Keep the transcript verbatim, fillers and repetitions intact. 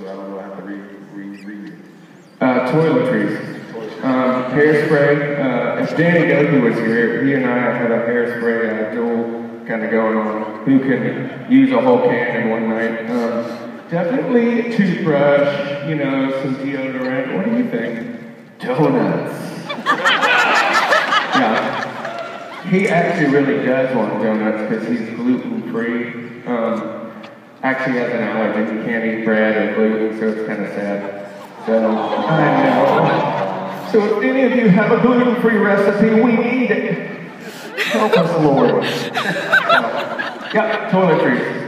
I don't know how to read, read, read it. Uh, toiletries. Um, hairspray. Uh, if Danny Goki was here, he and I have a hairspray uh, duel kind of going on. Who can use a whole can in one night? Um, definitely a toothbrush, you know, some deodorant. What do you think? Donuts. Yeah. He actually really does want donuts because he's gluten-free. Um, actually has an allergy. He can't eat bread or gluten, so it's kind of sad. So, I know. So if any of you have a gluten-free recipe, we need it. Help us, Lord. Yeah, toiletries.